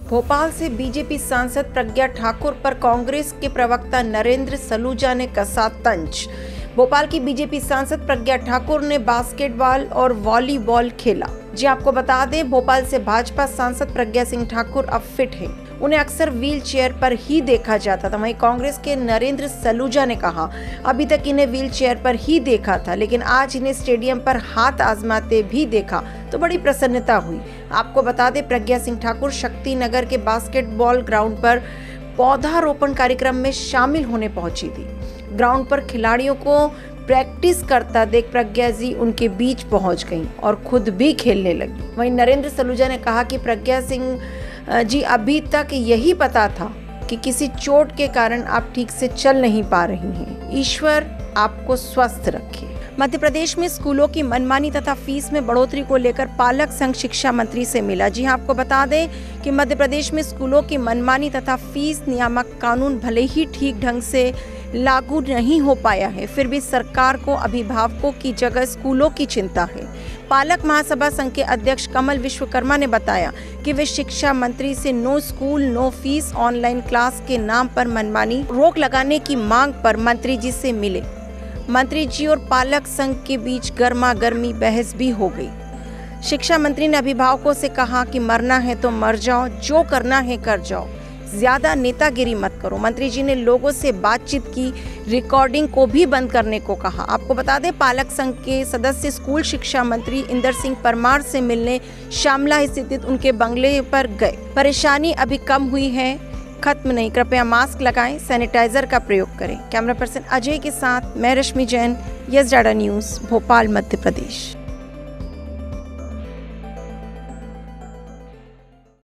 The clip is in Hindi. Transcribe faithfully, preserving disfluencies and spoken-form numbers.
भोपाल से बीजेपी सांसद प्रज्ञा ठाकुर पर कांग्रेस के प्रवक्ता नरेंद्र सलूजा ने कसा तंज। भोपाल की बीजेपी सांसद प्रज्ञा ठाकुर ने बास्केटबॉल और वॉलीबॉल खेला। जी आपको बता दें, भोपाल से भाजपा सांसद प्रज्ञा सिंह ठाकुर अब फिट हैं। उन्हें अक्सर व्हील चेयर पर ही देखा जाता था। वहीं कांग्रेस के नरेंद्र सलूजा ने कहा, अभी तक इन्हें व्हील चेयर पर ही देखा था, लेकिन आज इन्हें स्टेडियम पर हाथ आजमाते भी देखा तो बड़ी प्रसन्नता हुई। आपको बता दें, प्रज्ञा सिंह ठाकुर शक्ति नगर के बास्केटबॉल ग्राउंड पर पौधारोपण कार्यक्रम में शामिल होने पहुंची थी। ग्राउंड पर खिलाड़ियों को प्रैक्टिस करता देख प्रज्ञा जी उनके बीच पहुंच गईं और खुद भी खेलने लगी। वहीं नरेंद्र सलूजा ने कहा कि प्रज्ञा सिंह जी अभी तक यही पता था कि किसी चोट के कारण आप ठीक से चल नहीं पा रही हैं। ईश्वर आपको स्वस्थ रखे। मध्य प्रदेश में स्कूलों की मनमानी तथा फीस में बढ़ोतरी को लेकर पालक संघ शिक्षा मंत्री से मिला। जी आपको बता दें कि मध्य प्रदेश में स्कूलों की मनमानी तथा फीस नियामक कानून भले ही ठीक ढंग से लागू नहीं हो पाया है, फिर भी सरकार को अभिभावकों की जगह स्कूलों की चिंता है। पालक महासभा संघ के अध्यक्ष कमल विश्वकर्मा ने बताया कि वे शिक्षा मंत्री से no school no fees online class के नाम पर मनमानी रोक लगाने की मांग पर मंत्री जी से मिले। मंत्री जी और पालक संघ के बीच गर्मा गर्मी बहस भी हो गई। शिक्षा मंत्री ने अभिभावकों से कहा कि मरना है तो मर जाओ, जो करना है कर जाओ, ज्यादा नेतागिरी मत करो। मंत्री जी ने लोगों से बातचीत की, रिकॉर्डिंग को भी बंद करने को कहा। आपको बता दें, पालक संघ के सदस्य स्कूल शिक्षा मंत्री इंदर सिंह परमार से मिलने शामला स्थित उनके बंगले पर गए। परेशानी अभी कम हुई है, खत्म नहीं। कृपया मास्क लगाएं, सैनिटाइजर का प्रयोग करें। कैमरा पर्सन अजय के साथ मैं Rashmi Jain, yes data news, Bhopal, Madhya प्रदेश।